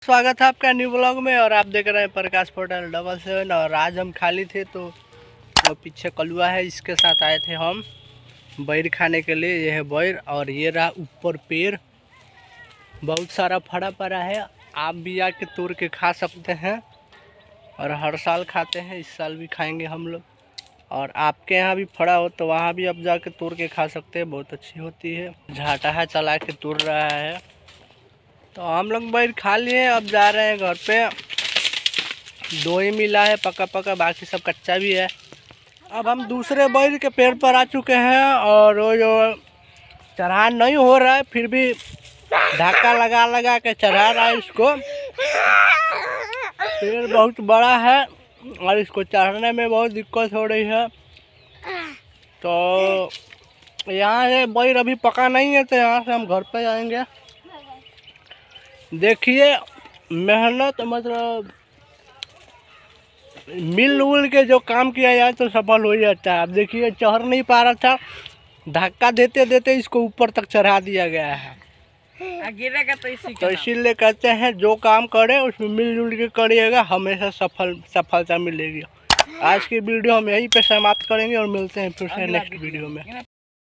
स्वागत है आपका न्यू ब्लॉग में। और आप देख रहे हैं प्रकाश पोर्टल 77। और आज हम खाली थे तो वो पीछे कलुआ है, इसके साथ आए थे हम बैर खाने के लिए। यह है बैर और ये रहा ऊपर पेड़, बहुत सारा फड़ा पड़ा है। आप भी आके तोड़ के खा सकते हैं और हर साल खाते हैं, इस साल भी खाएंगे हम लोग। और आपके यहाँ भी फड़ा हो तो वहाँ भी आप जाके तोड़ के खा सकते हैं, बहुत अच्छी होती है। झाटा है चला के तोड़ रहा है। तो हम लोग बैर खा लिए, अब जा रहे हैं घर पे। दो ही मिला है पका पका, बाकी सब कच्चा भी है। अब हम दूसरे बैर के पेड़ पर आ चुके हैं और वो जो चढ़ान नहीं हो रहा है, फिर भी धक्का लगा लगा के चढ़ा रहा है इसको। पेड़ बहुत बड़ा है और इसको चढ़ने में बहुत दिक्कत हो रही है। तो यहाँ से बैर अभी पका नहीं है, तो यहाँ से हम घर पे जाएंगे। देखिए मेहनत, मतलब मिल उल के जो काम किया जाए तो सफल हो जाता है। अब देखिए चढ़ नहीं पा रहा था, धक्का देते देते इसको ऊपर तक चढ़ा दिया गया है। गिरेगा तो इसीलिए कहते हैं जो काम करे उसमें मिलजुल के करिएगा, हमेशा सफलता मिलेगी। आज की वीडियो हम यहीं पे समाप्त करेंगे और मिलते हैं फिर से नेक्स्ट वीडियो में।